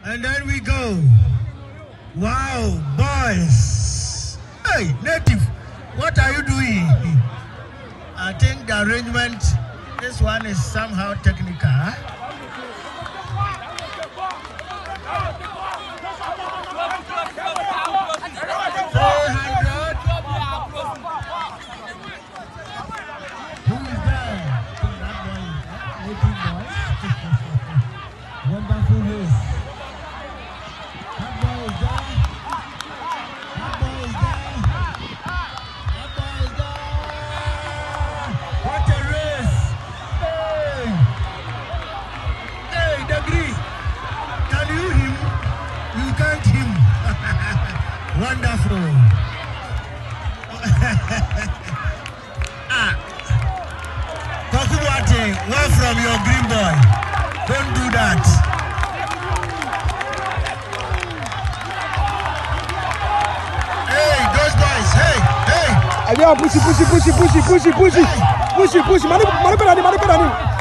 And then we go. Wow, boys. Hey, native, what are you doing? I think the arrangement, this one is somehow technical. Huh? Wonderful race. That boy is there. That boy is there. That boy is there. What a race. Hey. Hey, Degree. Can you him? You can't him. Wonderful. Boateng, one from your green boy. Don't do that. Hey, those boys. Hey, hey. Agyei, push. Manu,